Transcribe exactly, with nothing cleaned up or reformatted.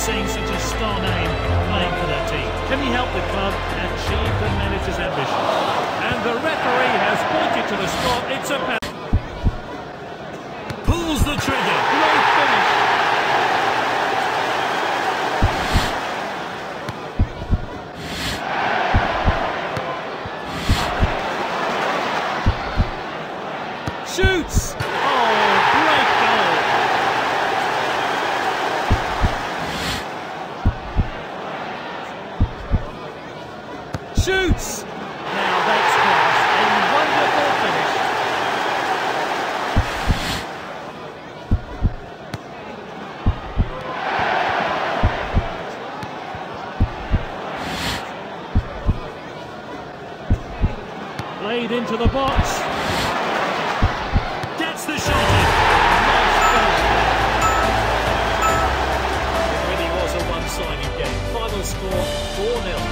seeing such a star name playing for their team. Can he help the club achieve the manager's ambition? And the referee has pointed to the spot. It's a penalty. Pulls the trigger. Great finish. Shoots! Oh, great goal! Shoots! Now that's class. A wonderful finish. Played into the box. Gets the shot in. Nice goal. It really was a one-sided game. Final score four nil.